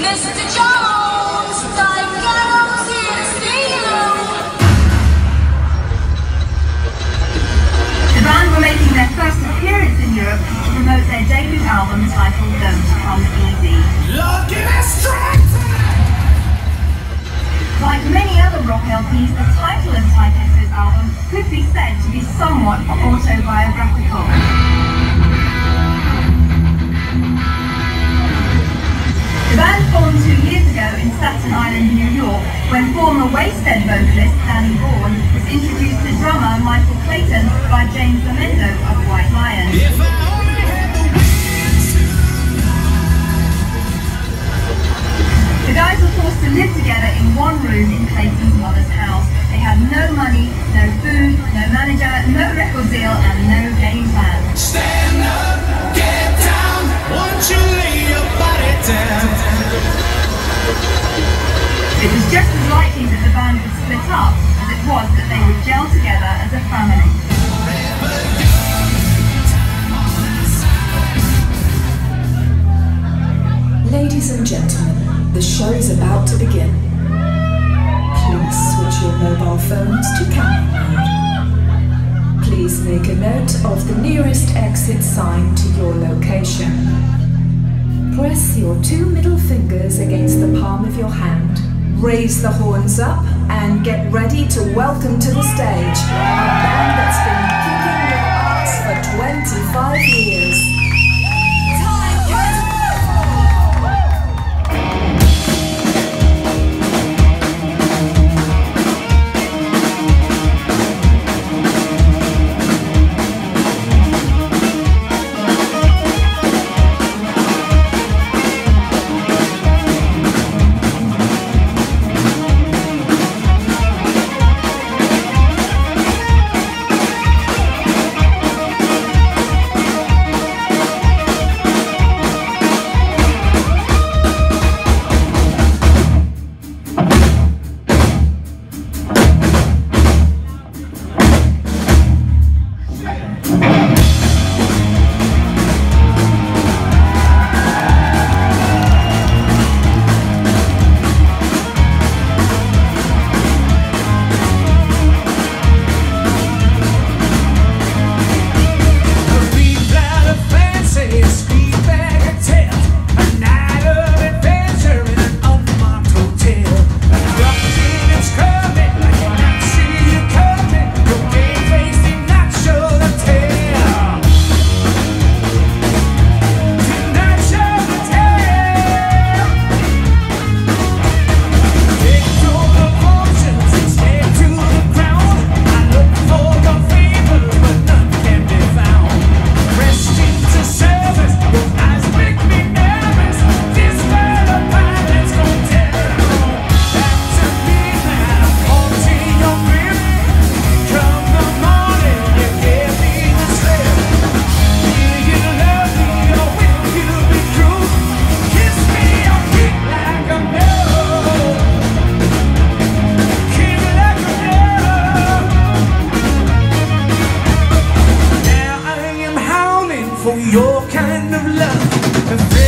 Mr. Jones, I guarantee steal. The band were making their first appearance in Europe to promote their debut album titled Don't Come Easy. Looking at Like many other rock LPs, the title of Typeface's album could be said to be somewhat autobiographical. The band formed 2 years ago in Staten Island, New York, when former Wasted vocalist Danny Vaughan was introduced to drummer Michael Clayton by James Lamendo of White Lion. The guys were forced to live together in one room in Clayton's mother's house. They had no money, no food, no manager, no record deal, and no game plan. Stand up, get down, won't you lay your body down? It was just as likely that the band would split up as it was that they would gel together as a family. Ladies and gentlemen, the show is about to begin. Please switch your mobile phones to camera mode. Please make a note of the nearest exit sign to your location. Press your 2 middle fingers against the palm of your hand. Raise the horns up and get ready to welcome to the stage a band that's been kicking your ass for 25 years. For your kind of love.